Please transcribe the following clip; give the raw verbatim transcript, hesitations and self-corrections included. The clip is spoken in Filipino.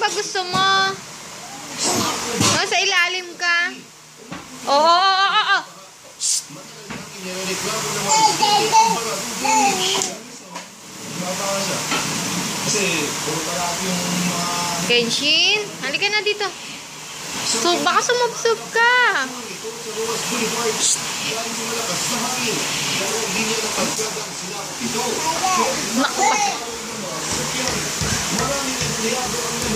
ba gusto mo? Oh, sa ilalim ka? Oo, oo, oo, oo. Kenshin, halika na dito. So, baka sumubsob ka. Naku pa.